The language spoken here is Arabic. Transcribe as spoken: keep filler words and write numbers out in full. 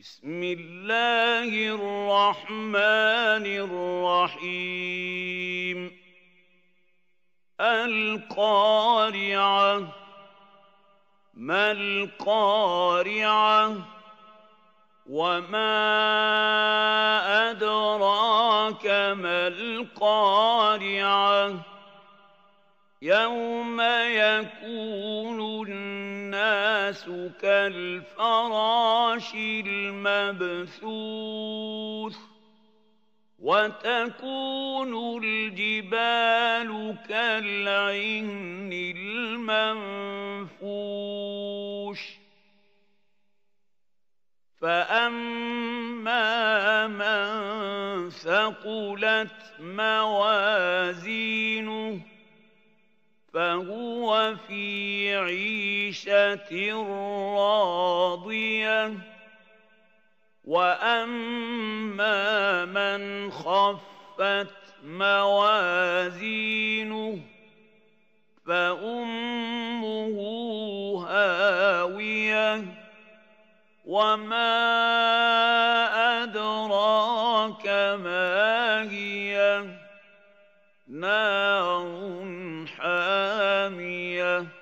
بسم الله الرحمن الرحيم القارعة ما القارعة وما أدراك ما القارعة يوم يكون الناس كالفراش المبثوث وتكون الجبال كالعهن المنفوش فأما من ثقلت موازينه فهو في عيشة راضية وأما من خفت موازينه فأمه هاوية وما أدراك ما هي نار حامية